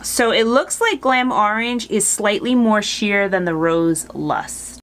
So it looks like Glam Orange is slightly more sheer than the Rose Lust.